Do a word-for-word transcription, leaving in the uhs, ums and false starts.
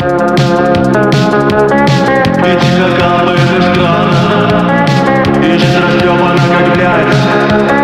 Печка капает из крана, и жизнь растрепана, как блядь.